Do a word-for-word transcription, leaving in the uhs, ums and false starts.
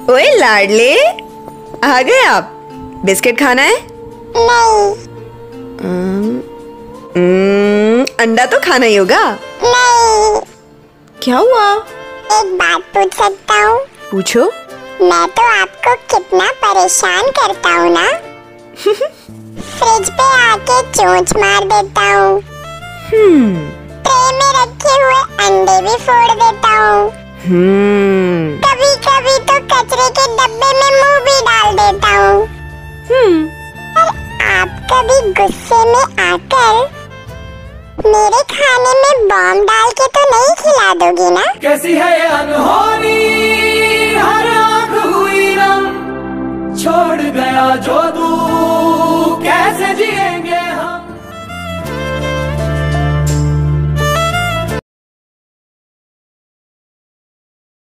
ओए लाडले, आ गए आप? बिस्किट खाना है? नहीं। हम्म, अंडा तो खाना ही होगा। नहीं। क्या हुआ? एक बात पूछ सकता हूँ? पूछो। मैं तो आपको कितना परेशान करता हूँ ना। फ्रिज पे आके चोंच मार देता हूँ। हम्म। ट्रे में रखे हुए अंडे भी फोड़ देता हूँ। हम्म। कभी कभी तो कचरे के डब्बे में मुंह भी डाल देता हूँ। हम्म। पर आप कभी गुस्से में आकर मेरे खाने में बॉम्ब डाल के तो नहीं खिला दोगी ना? कैसी है ये अनहोनी।